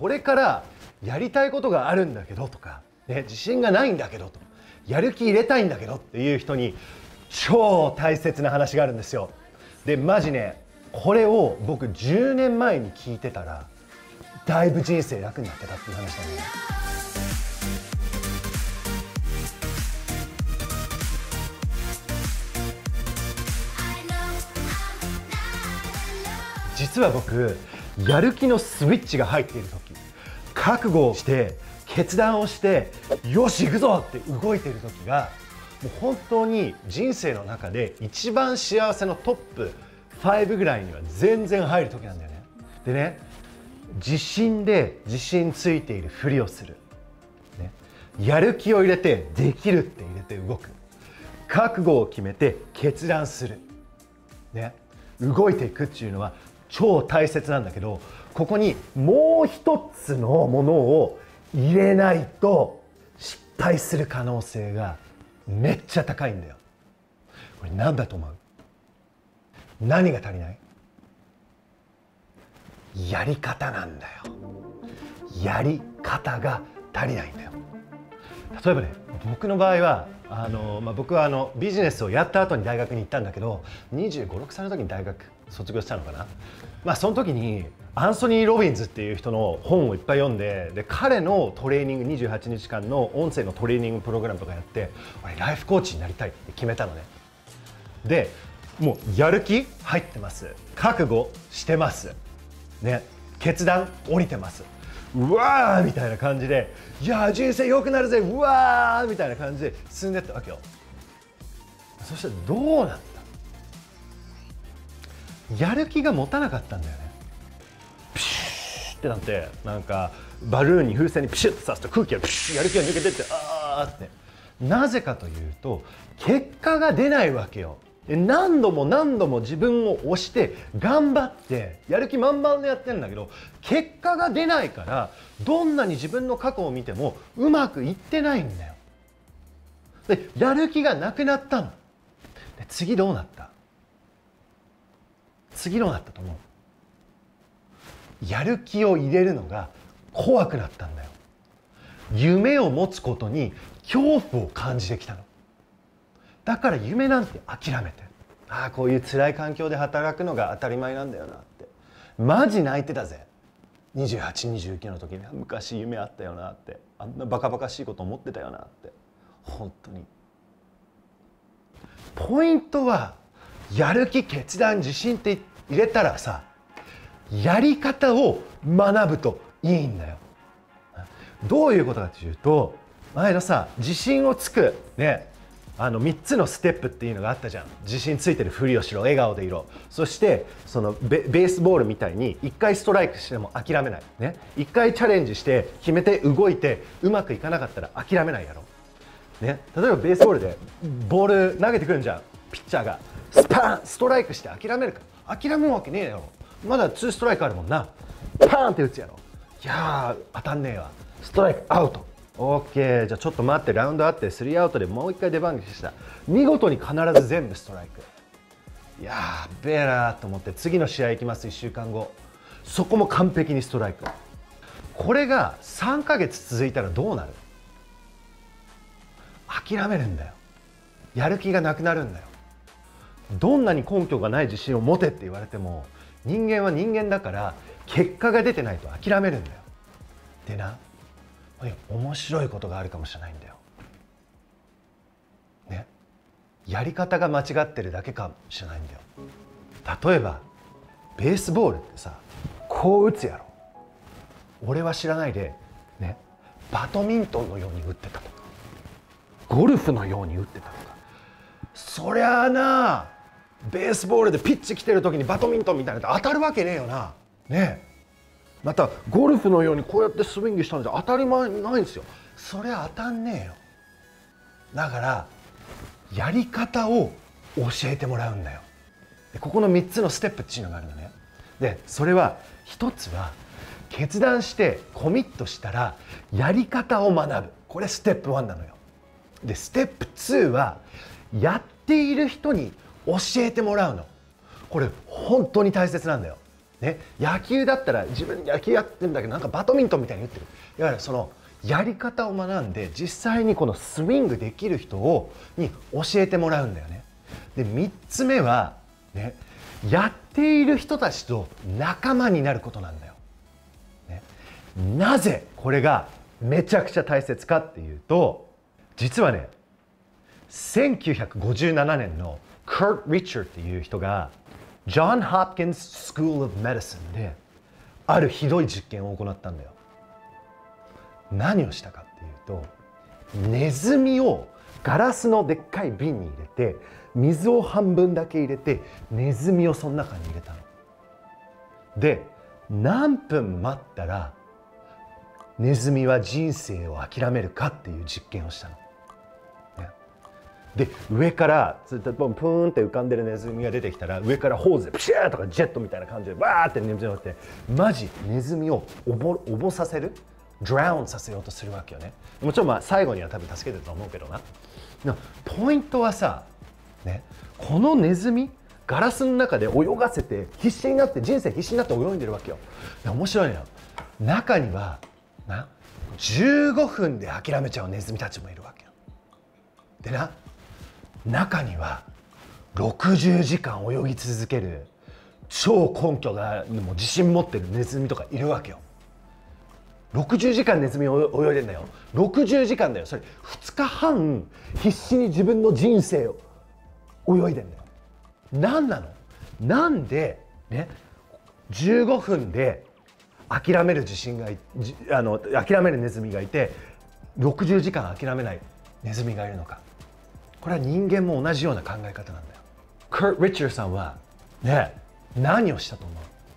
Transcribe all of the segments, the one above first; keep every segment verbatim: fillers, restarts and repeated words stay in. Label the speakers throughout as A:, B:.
A: これからやりたいことがあるんだけどとか、ね、自信がないんだけどと、やる気入れたいんだけどっていう人に超大切な話があるんですよ。でマジね、これを僕じゅうねんまえに聞いてたらだいぶ人生楽になってたっていう話なんだよね。実は僕、やる気のスイッチが入っている時、覚悟をして決断をしてよし行くぞって動いている時が、もう本当に人生の中で一番幸せのトップごぐらいには全然入る時なんだよね。でね、自信で自信ついているふりをする、ね、やる気を入れてできるって入れて動く、覚悟を決めて決断する、ね、動いていくっていうのは超大切なんだけど、ここにもう一つのものを入れないと失敗する可能性がめっちゃ高いんだよ。これ何だと思う？何が足りない？やり方なんだよ。やり方が足りないんだよ。例えばね、僕の場合はあの、まあ、僕はあのビジネスをやった後に大学に行ったんだけど、にじゅうご、ろくさいの時に大学卒業したのかな。まあその時にアンソニー・ロビンズっていう人の本をいっぱい読んで、で彼のトレーニングにじゅうはちにちかんの音声のトレーニングプログラムとかやって、俺ライフコーチになりたいって決めたのね。でもうやる気入ってます、覚悟してますね、決断降りてます、うわーみたいな感じで、いやー人生良くなるぜ、うわーみたいな感じで進んでったわけよ。そしたらどうなった？やる気が持たなかったんだよね。ピシューってなって、なんかバルーンに風船にピシュッと刺すと空気がピシュッ、やる気が抜けてって、あーって。なぜかというと結果が出ないわけよ。何度も何度も自分を押して頑張ってやる気満々でやってるんだけど、結果が出ないから、どんなに自分の過去を見てもうまくいってないんだよ。でやる気がなくなったの。で次どうなった？次どうなったと思う？やる気を入れるのが怖くなったんだよ。夢を持つことに恐怖を感じてきたの。だから夢なんて諦めて、ああこういう辛い環境で働くのが当たり前なんだよなって、マジ泣いてたぜ。にじゅうはち、にじゅうきゅうの時に昔夢あったよなって、あんなバカバカしいこと思ってたよなって。本当にポイントは、やる気、決断、自信って入れたらさ、やり方を学ぶといいんだよ。どういうことかというと、前のさ、自信をつくね、あのみっつのステップっていうのがあったじゃん。自信ついてるふりをしろ、笑顔でいろ、そしてその ベ, ベースボールみたいにいっかいストライクしても諦めないね、いっかいチャレンジして決めて動いてうまくいかなかったら諦めないやろ、ね、例えばベースボールでボール投げてくるんじゃん、ピッチャーがスパーンストライクして諦めるか？諦めるわけねえよ。まだツーストライクあるもんな。パーンって打つやろ。いやー当たんねえわ、ストライクアウト。オーケー、じゃあちょっと待って、ラウンドあってスリーアウトでもう一回出番した。見事に必ず全部ストライク。いやーべえなーと思って次の試合行きます。いっしゅうかんご、そこも完璧にストライク。これがさんかげつ続いたらどうなる？諦めるんだよ。やる気がなくなるんだよ。どんなに根拠がない自信を持てって言われても、人間は人間だから結果が出てないと諦めるんだよ。でな、面白いことがあるかもしれないんだよ。ね、やり方が間違ってるだけかもしれないんだよ。例えばベースボールってさ、こう打つやろ。俺は知らないでね、バドミントンのように打ってたとか、ゴルフのように打ってたとか。そりゃあな、ベースボールでピッチ来てる時にバドミントンみたいなの当たるわけねえよな。ねえ、またゴルフのようにこうやってスイングしたんじゃ当たり前ないんですよ。それは当たんねえよ。だからやり方を教えてもらうんだよ。でここのみっつのステップっていうのがあるのね。でそれはひとつは決断してコミットしたらやり方を学ぶ。これステップワンなのよ。でステップツーはやっている人に教えてもらうの。これ本当に大切なんだよ。 ね、野球だったら自分野球やってるんだけどなんかバドミントンみたいに打ってる。いわゆるそのやり方を学んで実際にこのスイングできる人をに教えてもらうんだよね。でみっつめは、ね、やっている人たちと仲間になることなんだよ。ね、なぜこれがめちゃくちゃ大切かっていうと、実はねせんきゅうひゃくごじゅうななねんのカート・リッチャーっていう人がジョン・ホプキンス・スクール・オブ・メディシンであるひどい実験を行ったんだよ。何をしたかっていうと、ネズミをガラスのでっかい瓶に入れて水を半分だけ入れてネズミをその中に入れたの。で何分待ったらネズミは人生を諦めるかっていう実験をしたの。で上からプーンって浮かんでるネズミが出てきたら上からホーズでプシューとかジェットみたいな感じでバーってネズミをってマジネズミをおぼ溺させるドラウンさせようとするわけよね。もちろんまあ最後には多分助けてると思うけどな。ポイントはさ、ね、このネズミガラスの中で泳がせて必死になって人生必死になって泳いでるわけよ。いや面白いのよ。中にはなじゅうごふんで諦めちゃうネズミたちもいるわけよ。でな中にはろくじゅうじかん泳ぎ続ける超根拠がもう自信持ってるネズミとかいるわけよ。ろくじゅうじかんネズミ泳いでんだよ。ろくじゅうじかんだよ。それふつかはん必死に自分の人生を泳いでんだよ。何なの？なんでねじゅうごふんで諦める自信がいあの諦めるネズミがいてろくじゅうじかん諦めないネズミがいるのか。これは人間も同じような考え方なんだよ。カート・リッチャーさんはね何をしたと思う？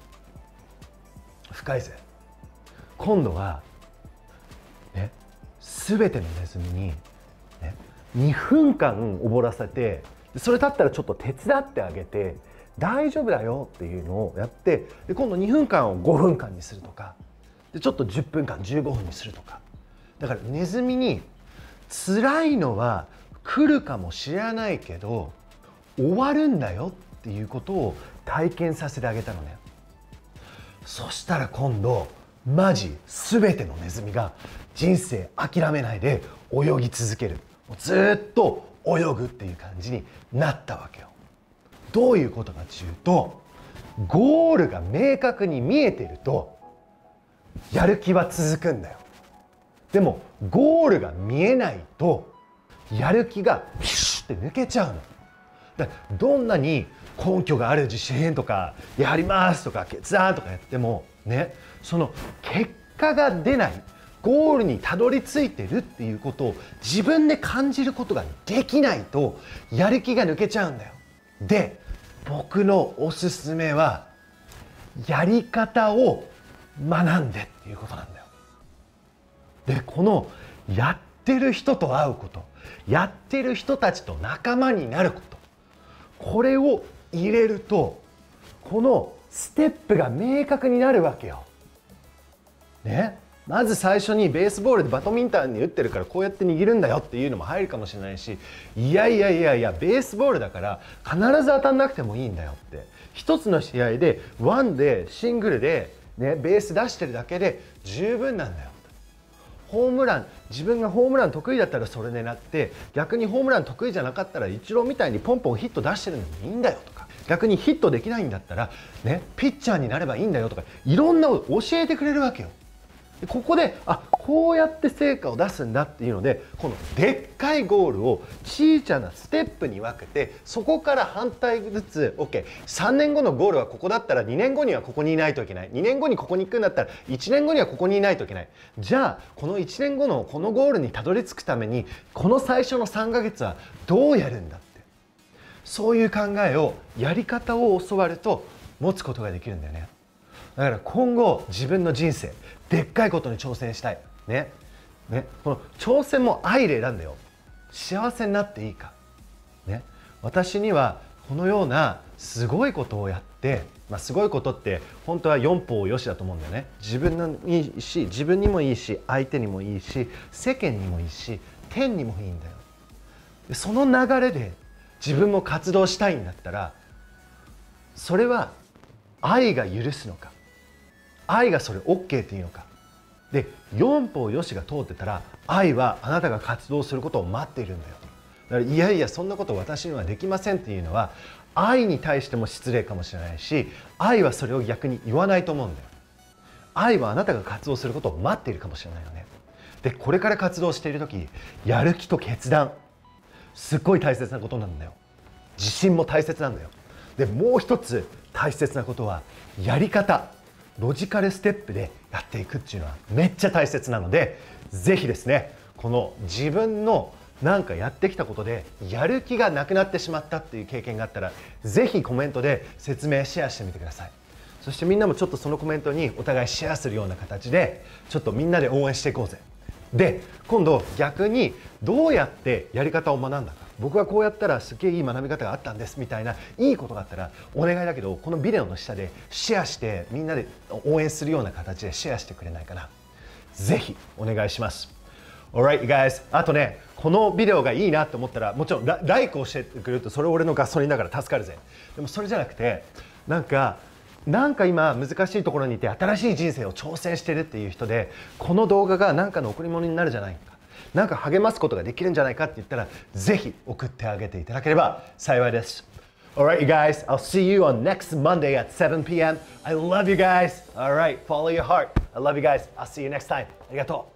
A: 深いぜ。今度はね全てのネズミに、ね、にふんかん溺らせてそれだったらちょっと手伝ってあげて大丈夫だよっていうのをやってで今度にふんかんをごふんかんにするとかでちょっとじゅっぷんかんじゅうごふんにするとか。だからネズミに辛いのは来るかもしれないけど終わるんだよっていうことを体験させてあげたのね。そしたら今度マジ全てのネズミが人生諦めないで泳ぎ続ける。ずっと泳ぐっていう感じになったわけよ。どういうことかっていうとゴールが明確に見えてるとやる気は続くんだよ。でもゴールが見えないとやる気がピシュって抜けちゃうの。だからどんなに根拠がある自信とかやりますとか決断とかやってもねその結果が出ないゴールにたどり着いてるっていうことを自分で感じることができないとやる気が抜けちゃうんだよ。で僕のおすすめはやり方を学んでっていうことなんだよ。でこのやってる人と会うことやってる人たちと仲間になることこれを入れるとこのステップが明確になるわけよ。ね、まず最初にベースボールでバドミントンに打ってるからこうやって握るんだよっていうのも入るかもしれないしいやいやいやいやベースボールだから必ず当たんなくてもいいんだよって一つの試合でワンでシングルで、ね、ベース出してるだけで十分なんだよ。ホームラン自分がホームラン得意だったらそれ狙って逆にホームラン得意じゃなかったらイチローみたいにポンポンヒット出してるのもいいんだよとか逆にヒットできないんだったら、ね、ピッチャーになればいいんだよとかいろんなこと教えてくれるわけよ。でここであこうやって成果を出すんだっていうのでこのでっかいゴールを小さなステップに分けてそこから反対ずつ OK さんねんごのゴールはここだったらにねんごにはここにいないといけないにねんごにここに行くんだったらいちねんごにはここにいないといけない。じゃあこのいちねんごのこのゴールにたどり着くためにこの最初のさんかげつはどうやるんだってそういう考えをやり方を教わると持つことができるんだよね。だから今後自分の人生でっかいことに挑戦したいね。ね、この挑戦も愛で選んだよ。幸せになっていいか、ね、私にはこのようなすごいことをやって、まあ、すごいことって本当は四方よしだと思うんだよね。自分にいいし自分にもいいし相手にもいいし世間にもいいし天にもいいんだよ。でその流れで自分も活動したいんだったらそれは愛が許すのか、愛がそれ オーケー っていうのか。で、四方よしが通ってたら、愛はあなたが活動することを待っているんだよ。だからいやいやそんなこと私にはできませんっていうのは、愛に対しても失礼かもしれないし、愛はそれを逆に言わないと思うんだよ。愛はあなたが活動することを待っているかもしれないよね。で、これから活動している時、やる気と決断、すっごい大切なことなんだよ。自信も大切なんだよ。で、もう一つ大切なことは、やり方、ロジカルステップでやっていくっていうのはめっちゃ大切なので、ぜひですね、この自分のなんかやってきたことでやる気がなくなってしまったっていう経験があったら、ぜひコメントで説明シェアしてみてください。そしてみんなもちょっとそのコメントにお互いシェアするような形で、ちょっとみんなで応援していこうぜ。で、今度逆にどうやってやり方を学んだか、僕はこうやったらすげえいい学び方があったんですみたいないいことがあったらお願いだけど、このビデオの下でシェアしてみんなで応援するような形でシェアしてくれないかな。ぜひお願いします。Alright, you guys. あとね、このビデオがいいなと思ったら、もちろんラライクをしてくれるとそれ俺のガソリンだから助かるぜ。でもそれじゃなくて、なんかなんか今難しいところにいて新しい人生を挑戦してるっていう人で、この動画が何かの贈り物になるじゃないか、なんか励ますことができるんじゃないかって言ったら、ぜひ送ってあげていただければ幸いです。Alright, you guys. I'll see you on next Monday at seven p m I love you guys. Alright, follow your heart. I love you guys. I'll see you next time. ありがとう。